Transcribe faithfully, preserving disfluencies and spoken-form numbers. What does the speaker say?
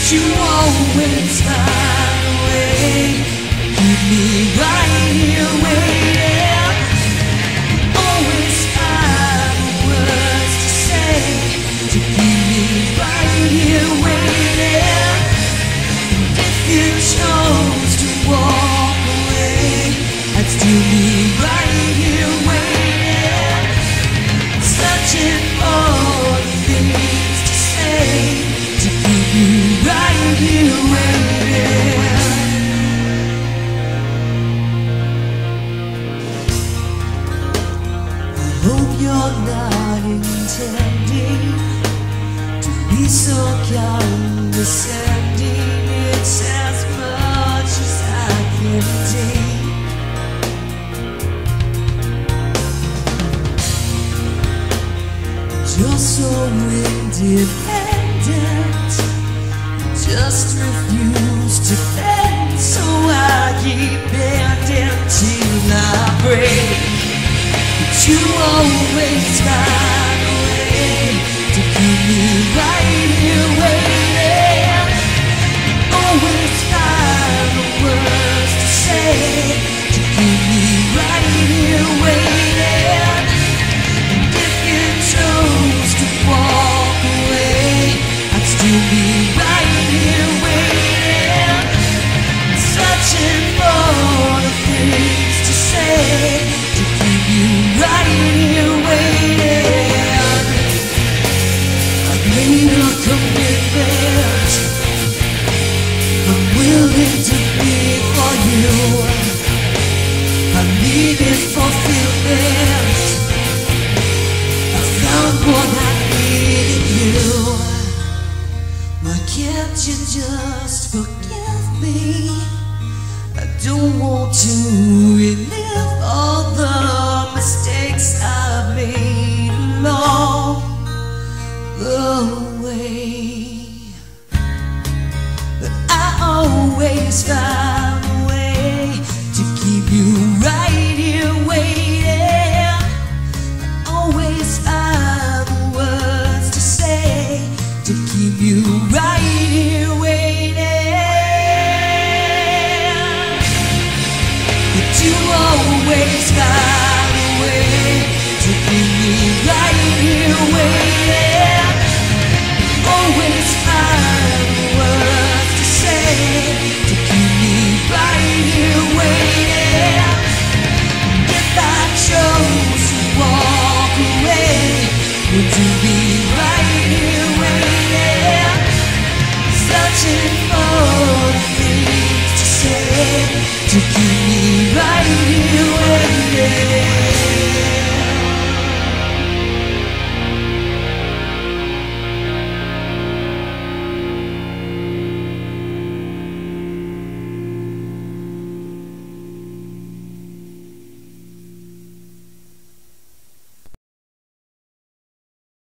you always find a way. Keep me right here waiting. Always find words to say to keep me right here waiting. And if you chose to walk away, I'd still be right here waiting, searching for the things to say to keep you right here waiting. I hope you're not intending to be so condescending. It's as much as I can take. You're so independent, just refuse to bend, so I keep bending till I break. But you always find a way to keep me right here waiting. Always find the words to say to keep me right here waiting. And if you chose to walk away, I'd still be right here waiting, searching for the things to say to keep you right here waiting. I've made a commitment, I'm willing to be for you. I needed fulfillment, I found what I needed you. Why can't you just forgive me? I don't want to relive all the mistakes I've made along the way. But I always find a way to keep you right here waiting. I always find the words to say to keep you right